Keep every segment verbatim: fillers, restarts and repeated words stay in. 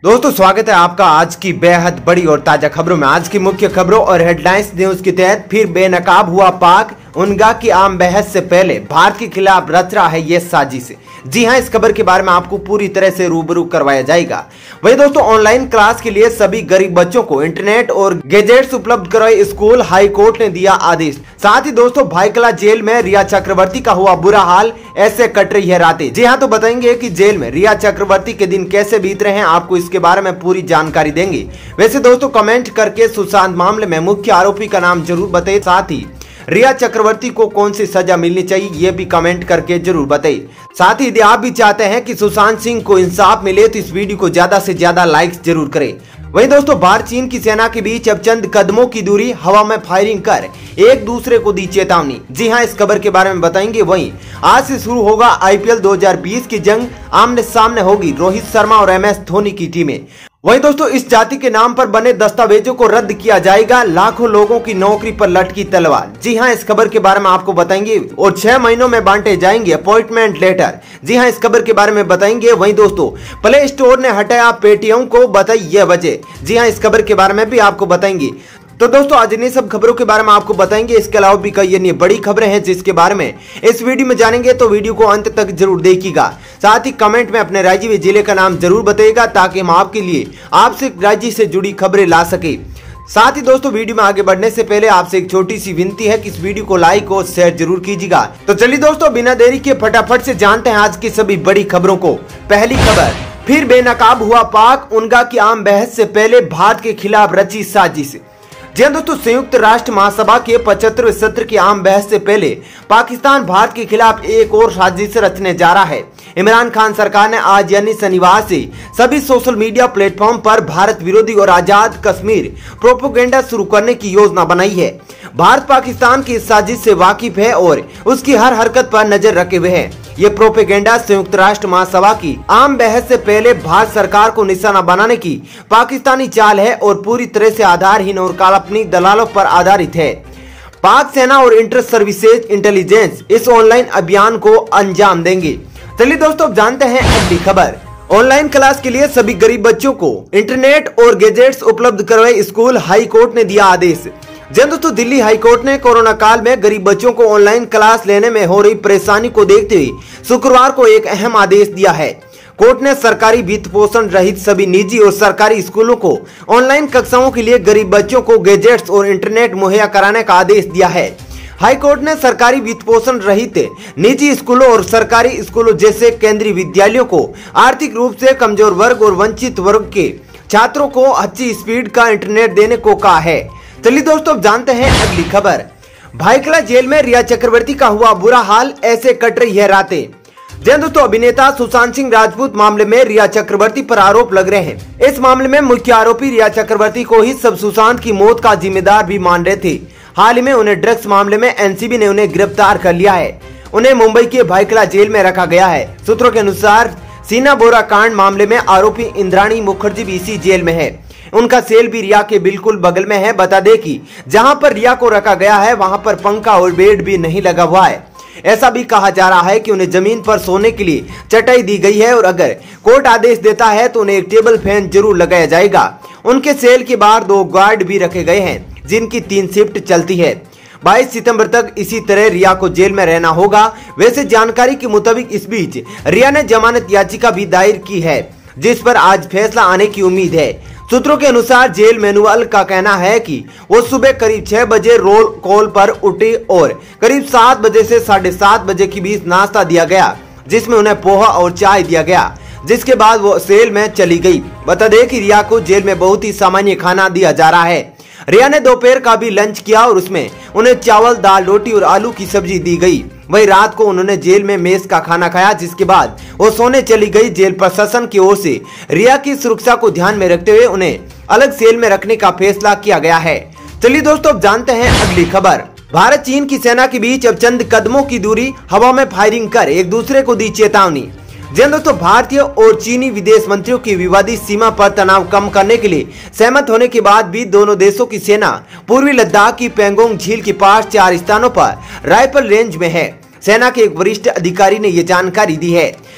दोस्तों स्वागत है आपका आज की बेहद बड़ी और ताजा खबरों में। आज की मुख्य खबरों और हेडलाइंस न्यूज के तहत फिर बेनकाब हुआ पाक। उनका की आम बहस से पहले भारत के खिलाफ रच रहा है ये साजिश। जी हां, इस खबर के बारे में आपको पूरी तरह से रूबरू करवाया जाएगा। वही दोस्तों, ऑनलाइन क्लास के लिए सभी गरीब बच्चों को इंटरनेट और गैजेट्स उपलब्ध करवाए स्कूल, हाई कोर्ट ने दिया आदेश। साथ ही दोस्तों, भाईकला जेल में रिया चक्रवर्ती का हुआ बुरा हाल, ऐसे कट रही है रातें। जी हां, तो बताएंगे कि जेल में रिया चक्रवर्ती के दिन कैसे बीत रहे हैं, आपको इसके बारे में पूरी जानकारी देंगे। वैसे दोस्तों, कमेंट करके सुशांत मामले में मुख्य आरोपी का नाम जरूर बताइए। साथ ही रिया चक्रवर्ती को कौन सी सजा मिलनी चाहिए ये भी कमेंट करके जरूर बताइए। साथ ही यदि आप भी चाहते हैं कि सुशांत सिंह को इंसाफ मिले तो इस वीडियो को ज्यादा से ज्यादा लाइक्स जरूर करें। वहीं दोस्तों, भारत चीन की सेना के बीच अब चंद कदमों की दूरी, हवा में फायरिंग कर एक दूसरे को दी चेतावनी। जी हां, इस खबर के बारे में बताएंगे। वहीं आज से शुरू होगा आईपीएल दो हज़ार बीस की जंग, आमने सामने होगी रोहित शर्मा और एम एस धोनी की टीमें। वहीं दोस्तों, इस जाति के नाम पर बने दस्तावेजों को रद्द किया जाएगा, लाखों लोगों की नौकरी पर लटकी तलवार। जी हां, इस खबर के बारे में आपको बताएंगे। और छह महीनों में बांटे जाएंगे अपॉइंटमेंट लेटर। जी हां, इस खबर के बारे में बताएंगे। वहीं दोस्तों, प्ले स्टोर ने हटाया पेटीएम को, बताई यह वजह। जी हां, इस खबर के बारे में भी आपको बताएंगे। तो दोस्तों, आज इन्हीं सब खबरों के बारे में आपको बताएंगे। इसके अलावा भी कई अन्य बड़ी खबरें हैं जिसके बारे में इस वीडियो में जानेंगे, तो वीडियो को अंत तक जरूर देखिएगा। साथ ही कमेंट में अपने राज्य व जिले का नाम जरूर बताइएगा ताकि हम आपके लिए आपसे राज्य से जुड़ी खबरें ला सके। साथ ही दोस्तों, वीडियो में आगे बढ़ने से पहले आपसे एक छोटी सी विनती है कि इस वीडियो को लाइक और शेयर जरूर कीजिएगा। तो चलिए दोस्तों, बिना देरी के फटाफट से जानते हैं आज की सभी बड़ी खबरों को। पहली खबर, फिर बेनकाब हुआ पाक। उनका की आम बहस से पहले भारत के खिलाफ रची साजिश। जी दोस्तों, संयुक्त राष्ट्र महासभा के पचहत्तरवें सत्र की आम बहस से पहले पाकिस्तान भारत के खिलाफ एक और साजिश रचने जा रहा है। इमरान खान सरकार ने आज यानी शनिवार से सभी सोशल मीडिया प्लेटफॉर्म पर भारत विरोधी और आजाद कश्मीर प्रोपेगेंडा शुरू करने की योजना बनाई है। भारत पाकिस्तान की इस साजिश से वाकिफ है और उसकी हर हरकत पर नजर रखे हुए है। ये प्रोपेगेंडा संयुक्त राष्ट्र महासभा की आम बहस से पहले भारत सरकार को निशाना बनाने की पाकिस्तानी चाल है और पूरी तरह से आधारहीन और काल्पनिक दलालों पर आधारित है। पाक सेना और इंटर सर्विसेज इंटेलिजेंस इस ऑनलाइन अभियान को अंजाम देंगे। चलिए दोस्तों, जानते हैं अगली खबर। ऑनलाइन क्लास के लिए सभी गरीब बच्चों को इंटरनेट और गैजेट्स उपलब्ध करवाए स्कूल, हाई कोर्ट ने दिया आदेश। जी दोस्तों, दिल्ली हाई कोर्ट ने कोरोना काल में गरीब बच्चों को ऑनलाइन क्लास लेने में हो रही परेशानी को देखते हुए शुक्रवार को एक अहम आदेश दिया है। कोर्ट ने सरकारी वित्त पोषण रहित सभी निजी और सरकारी स्कूलों को ऑनलाइन कक्षाओं के लिए गरीब बच्चों को गैजेट्स और इंटरनेट मुहैया कराने का आदेश दिया है। हाई कोर्ट ने सरकारी वित्त पोषण रहित निजी स्कूलों और सरकारी स्कूलों जैसे केंद्रीय विद्यालयों को आर्थिक रूप से कमजोर वर्ग और वंचित वर्ग के छात्रों को अच्छी स्पीड का इंटरनेट देने को कहा है। चलिए दोस्तों, जानते हैं अगली खबर। भाईकला जेल में रिया चक्रवर्ती का हुआ बुरा हाल, ऐसे कट रही है रातें। जी दोस्तों, अभिनेता सुशांत सिंह राजपूत मामले में रिया चक्रवर्ती पर आरोप लग रहे हैं। इस मामले में मुख्य आरोपी रिया चक्रवर्ती को ही सब सुशांत की मौत का जिम्मेदार भी मान रहे थे। हाल ही में उन्हें ड्रग्स मामले में एनसीबी ने उन्हें गिरफ्तार कर लिया है। उन्हें मुंबई के भाईकला जेल में रखा गया है। सूत्रों के अनुसार सीना बोरा कांड मामले में आरोपी इंद्राणी मुखर्जी भी इसी जेल में है। उनका सेल भी रिया के बिल्कुल बगल में है। बता दें कि जहां पर रिया को रखा गया है वहां पर पंखा और बेड भी नहीं लगा हुआ है। ऐसा भी कहा जा रहा है कि उन्हें जमीन पर सोने के लिए चटाई दी गई है और अगर कोर्ट आदेश देता है तो उन्हें एक टेबल फैन जरूर लगाया जाएगा। उनके सेल के बाहर दो गार्ड भी रखे गए हैं जिनकी तीन शिफ्ट चलती है। बाईस सितंबर तक इसी तरह रिया को जेल में रहना होगा। वैसे जानकारी के मुताबिक इस बीच रिया ने जमानत याचिका भी दायर की है जिस पर आज फैसला आने की उम्मीद है। सूत्रों के अनुसार जेल मैनुअल का कहना है कि वो सुबह करीब छह बजे रोल कॉल पर उठी और करीब सात बजे से साढ़े सात बजे के बीच नाश्ता दिया गया जिसमें उन्हें पोहा और चाय दिया गया, जिसके बाद वो सेल में चली गई। बता दें कि रिया को जेल में बहुत ही सामान्य खाना दिया जा रहा है। रिया ने दोपहर का भी लंच किया और उसमें उन्हें चावल, दाल, रोटी और आलू की सब्जी दी गई। वहीं रात को उन्होंने जेल में मेस का खाना खाया जिसके बाद वो सोने चली गई। जेल प्रशासन की ओर से रिया की सुरक्षा को ध्यान में रखते हुए उन्हें अलग सेल में रखने का फैसला किया गया है। चलिए दोस्तों, अब जानते हैं अगली खबर। भारत चीन की सेना के बीच अब चंद कदमों की दूरी, हवा में फायरिंग कर एक दूसरे को दी चेतावनी। जी दोस्तों, भारतीय और चीनी विदेश मंत्रियों की विवादित सीमा पर तनाव कम करने के लिए सहमत होने के बाद भी दोनों देशों की सेना पूर्वी लद्दाख की पेंगोंग झील के पास चार स्थानों पर राइफल रेंज में है। सेना के एक वरिष्ठ अधिकारी ने यह जानकारी दी है।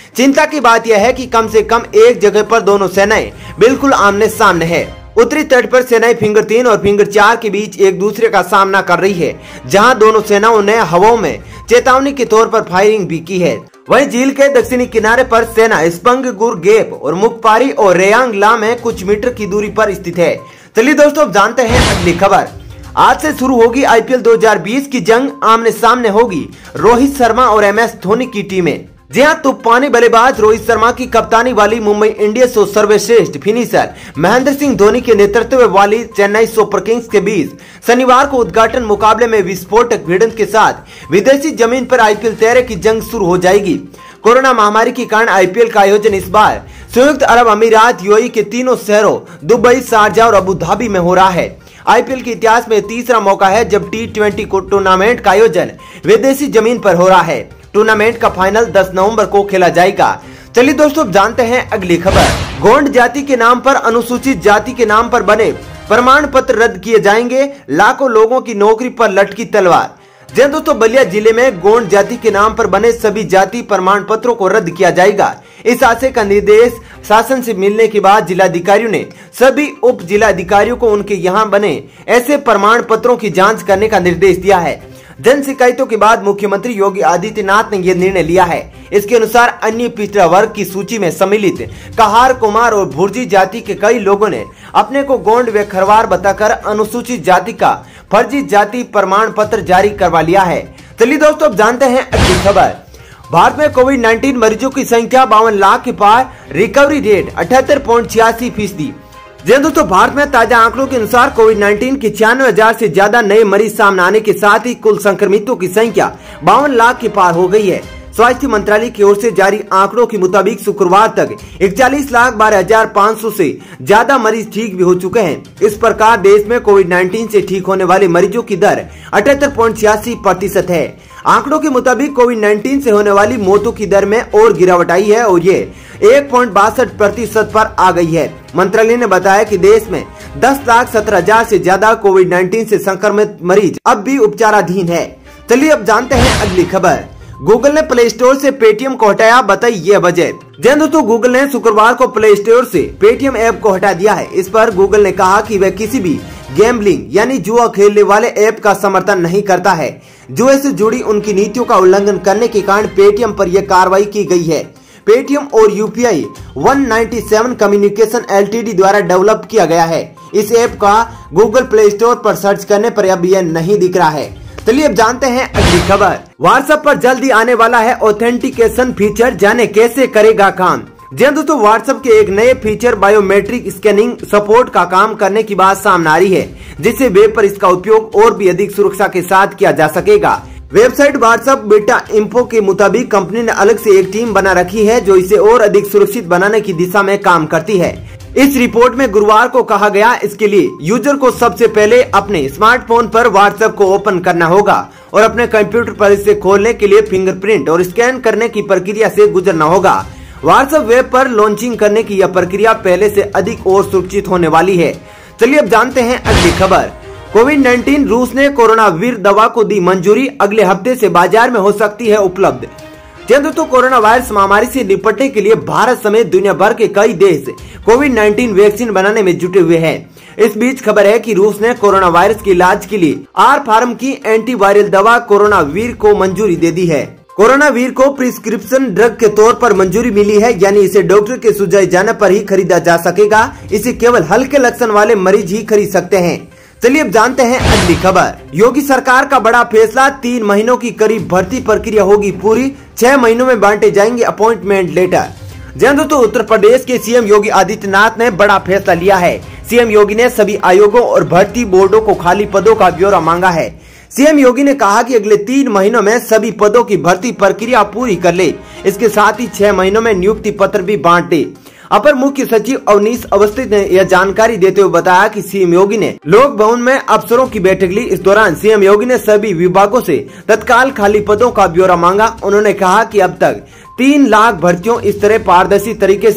चिंता की बात यह है कि कम से कम एक जगह पर दोनों सेनाएं बिल्कुल आमने सामने है। उत्तरी तट पर सेनाएं फिंगर तीन और फिंगर चार के बीच एक दूसरे का सामना कर रही है, जहां दोनों सेनाओं ने हवाओं में चेतावनी के तौर पर फायरिंग भी की है। वहीं झील के दक्षिणी किनारे पर सेना स्पंगगुर गेप और मुकपारी और रेयांग ला में कुछ मीटर की दूरी पर स्थित है। चलिए दोस्तों, अब जानते हैं अगली खबर। आज से शुरू होगी आईपीएल दो हज़ार बीस की जंग। आमने सामने होगी रोहित शर्मा और एम एस धोनी की टीमें। जी हाँ, तूफानी बल्लेबाज रोहित शर्मा की कप्तानी वाली मुंबई इंडियंस और सर्वश्रेष्ठ फिनिशर महेंद्र सिंह धोनी के नेतृत्व वाली चेन्नई सुपर किंग्स के बीच शनिवार को उद्घाटन मुकाबले में विस्फोटक भिड़ंत के साथ विदेशी जमीन पर आईपीएल तेरह की जंग शुरू हो जाएगी। कोरोना महामारी के कारण आईपीएल का आयोजन इस बार संयुक्त अरब अमीरात, यूएई के तीनों शहरों दुबई, शारजाह और अबू धाबी में हो रहा है। आईपीएल के इतिहास में तीसरा मौका है जब टी ट्वेंटी टूर्नामेंट का आयोजन विदेशी जमीन पर हो रहा है। टूर्नामेंट का फाइनल दस नवंबर को खेला जाएगा। चलिए दोस्तों, जानते हैं अगली खबर। गोंड जाति के नाम पर, अनुसूचित जाति के नाम पर बने प्रमाण पत्र रद्द किए जाएंगे। लाखों लोगों की नौकरी पर लटकी तलवार। जी दोस्तों, बलिया जिले में गोंड जाति के नाम पर बने सभी जाति प्रमाण पत्रों को रद्द किया जाएगा। इस आशय का निर्देश शासन से मिलने के बाद जिलाधिकारियों ने सभी उप जिलाधिकारियों को उनके यहाँ बने ऐसे प्रमाण पत्रों की जांच करने का निर्देश दिया है। जन शिकायतों के बाद मुख्यमंत्री योगी आदित्यनाथ ने यह निर्णय लिया है। इसके अनुसार अन्य पिछड़ा वर्ग की सूची में सम्मिलित कहार, कुमार और भुर्जी जाति के कई लोगों ने अपने को गोंड व खरवार बताकर अनुसूचित जाति का फर्जी जाति प्रमाण पत्र जारी करवा लिया है। चलिए दोस्तों, अब जानते हैं अगली खबर। भारत में कोविड उन्नीस मरीजों की संख्या बावन लाख के पार, रिकवरी रेट अठहत्तर पॉइंट छियासी फीसदी। जी दोस्तों, भारत में ताजा आंकड़ों के अनुसार कोविड उन्नीस के छियानवे हजार से ज्यादा नए मरीज सामने आने के साथ ही कुल संक्रमितों की संख्या बावन लाख के पार हो गई है। स्वास्थ्य मंत्रालय की ओर से जारी आंकड़ों के मुताबिक शुक्रवार तक इकतालीस लाख बारह हजार पाँच सौ से ज्यादा मरीज ठीक भी हो चुके हैं। इस प्रकार देश में कोविड उन्नीस से ठीक होने वाले मरीजों की दर अठहत्तर पॉइंट छियासी प्रतिशत है। आंकड़ों के मुताबिक कोविड उन्नीस से होने वाली मौतों की दर में और गिरावट आई है और ये एक पॉइंट बासठ प्रतिशत पर आ गई है। मंत्रालय ने बताया कि देश में दस लाख सत्रह हजार से ज्यादा कोविड उन्नीस से संक्रमित मरीज अब भी उपचाराधीन है। चलिए अब जानते हैं अगली खबर। गूगल ने प्ले स्टोर से पेटीएम को हटाया, बताई ये वजह। जी दोस्तों, गूगल ने शुक्रवार को प्ले स्टोर से पेटीएम ऐप को हटा दिया है। इस पर गूगल ने कहा कि वह किसी भी गैम्बलिंग यानी जुआ खेलने वाले ऐप का समर्थन नहीं करता है। जुए से जुड़ी उनकी नीतियों का उल्लंघन करने के कारण पेटीएम पर यह कार्रवाई की गई है। पेटीएम और यूपीआई एक सौ सत्तानवे कम्युनिकेशन एलटीडी द्वारा डेवलप किया गया है। इस ऐप का गूगल प्ले स्टोर पर सर्च करने पर अब यह नहीं दिख रहा है। चलिए अब जानते हैं अगली खबर। व्हाट्सएप पर जल्दी आने वाला है ऑथेंटिकेशन फीचर, जाने कैसे करेगा काम। जी दोस्तों, व्हाट्सएप के एक नए फीचर बायोमेट्रिक स्कैनिंग सपोर्ट का काम करने की बात सामने आ रही है, जिससे वेब पर इसका उपयोग और भी अधिक सुरक्षा के साथ किया जा सकेगा। वेबसाइट व्हाट्सएप बेटा इंफो के मुताबिक कंपनी ने अलग से एक टीम बना रखी है जो इसे और अधिक सुरक्षित बनाने की दिशा में काम करती है। इस रिपोर्ट में गुरुवार को कहा गया, इसके लिए यूजर को सबसे पहले अपने स्मार्टफोन पर व्हाट्सएप को ओपन करना होगा और अपने कंप्यूटर पर इसे खोलने के लिए फिंगरप्रिंट और स्कैन करने की प्रक्रिया से गुजरना होगा। व्हाट्सएप वेब पर लॉन्चिंग करने की यह प्रक्रिया पहले से अधिक और सुरक्षित होने वाली है। चलिए अब जानते हैं अगली खबर। कोविड उन्नीस, रूस ने कोरोना वीर दवा को दी मंजूरी, अगले हफ्ते से बाजार में हो सकती है उपलब्ध। दोस्तों, कोरोना वायरस महामारी से निपटने के लिए भारत समेत दुनिया भर के कई देश कोविड उन्नीस वैक्सीन बनाने में जुटे हुए हैं। इस बीच खबर है कि रूस ने कोरोना वायरस के इलाज के लिए आर फार्म की एंटीवायरल दवा कोरोना वीर को मंजूरी दे दी है। कोरोना वीर को प्रिस्क्रिप्शन ड्रग के तौर पर मंजूरी मिली है, यानी इसे डॉक्टर के सुझाए जाने पर ही खरीदा जा सकेगा। इसे केवल हल्के लक्षण वाले मरीज ही खरीद सकते हैं। चलिए अब जानते हैं अगली खबर। योगी सरकार का बड़ा फैसला, तीन महीनों की करीब भर्ती प्रक्रिया होगी पूरी, छह महीनों में बांटे जाएंगे अपॉइंटमेंट लेटर। दोस्तों, उत्तर प्रदेश के सीएम योगी आदित्यनाथ ने बड़ा फैसला लिया है। सीएम योगी ने सभी आयोगों और भर्ती बोर्डों को खाली पदों का ब्यौरा मांगा है। सीएम योगी ने कहा कि अगले तीन महीनों में सभी पदों की भर्ती प्रक्रिया पूरी कर ले। इसके साथ ही छह महीनों में नियुक्ति पत्र भी बांट दे। अपर मुख्य सचिव अवनीश अवस्थी ने यह जानकारी देते हुए बताया कि सीएम योगी ने लोक भवन में अफसरों की बैठक ली। इस दौरान सीएम योगी ने सभी विभागों से तत्काल खाली पदों का ब्यौरा मांगा। उन्होंने कहा कि अब तक तीन लाख भर्तियों इस तरह पारदर्शी तरीके से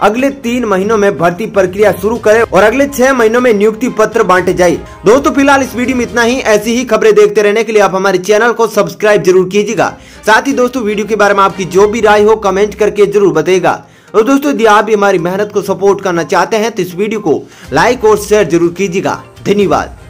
अगले तीन महीनों में भर्ती प्रक्रिया शुरू करे और अगले छह महीनों में नियुक्ति पत्र बांटे जाए। दोस्तों फिलहाल इस वीडियो में इतना ही। ऐसी ही खबरें देखते रहने के लिए आप हमारे चैनल को सब्सक्राइब जरूर कीजिएगा। साथ ही दोस्तों वीडियो के बारे में आपकी जो भी राय हो कमेंट करके जरूर बताइएगा। और दोस्तों यदि आप भी हमारी मेहनत को सपोर्ट करना चाहते हैं तो इस वीडियो को लाइक और शेयर जरूर कीजिएगा। धन्यवाद।